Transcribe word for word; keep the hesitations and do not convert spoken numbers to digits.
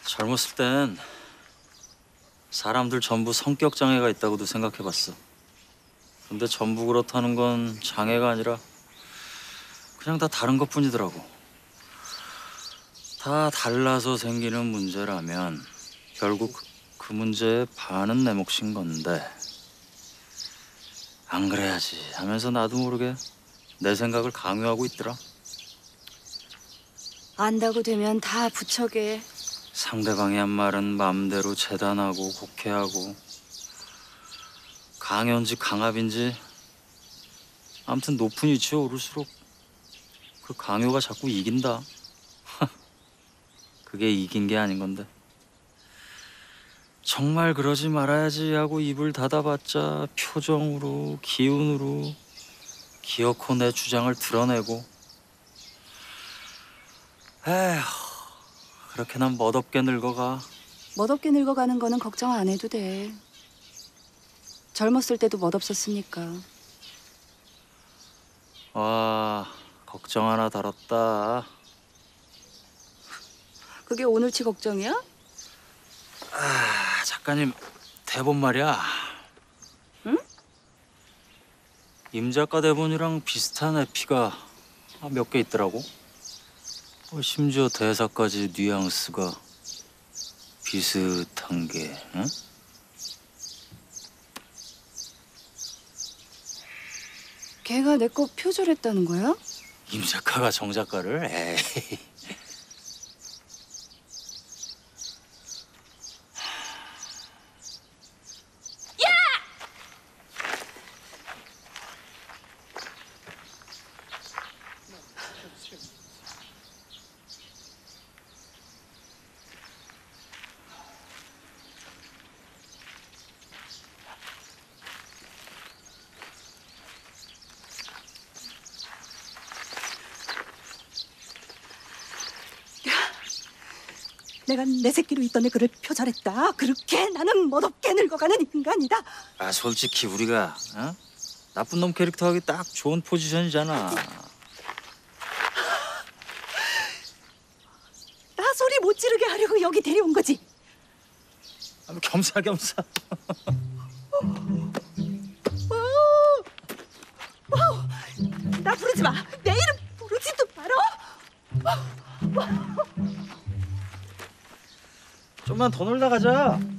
젊었을 땐 사람들 전부 성격 장애가 있다고도 생각해봤어. 근데 전부 그렇다는 건 장애가 아니라 그냥 다 다른 것뿐이더라고. 다 달라서 생기는 문제라면 결국 그 문제의 반은 내 몫인 건데 안 그래야지 하면서 나도 모르게 내 생각을 강요하고 있더라. 안다고 되면 다 부척해. 상대방이 한 말은 맘대로 재단하고 곡해하고 강연지 강압인지 아무튼 높은 위치에 오를수록 그 강요가 자꾸 이긴다. 그게 이긴 게 아닌 건데. 정말 그러지 말아야지 하고 입을 닫아봤자 표정으로 기운으로 기어코 내 주장을 드러내고. 에휴, 그렇게 난 멋없게 늙어가. 멋없게 늙어가는 거는 걱정 안 해도 돼. 젊었을 때도 멋없었으니까. 와, 걱정 하나 달았다. 그게 오늘치 걱정이야? 아, 작가님 대본 말이야. 응? 임 작가 대본이랑 비슷한 에피가 몇 개 있더라고. 어, 심지어 대사까지 뉘앙스가 비슷한 게. 응? 걔가 내 거 표절했다는 거야? 임 작가가 정 작가를? 에이. 내가 내 새끼로 있던 애 글을 표절했다. 그렇게 나는 멋없게 늙어가는 인간이다. 아, 솔직히 우리가 어? 나쁜 놈 캐릭터 하기 딱 좋은 포지션이잖아. 나 소리 못 지르게 하려고 여기 데려온 거지. 아, 뭐 겸사겸사. 와우, 와우, 나 부르지 마. 내 이름 부르지도 말어. 좀만 더 놀다 가자.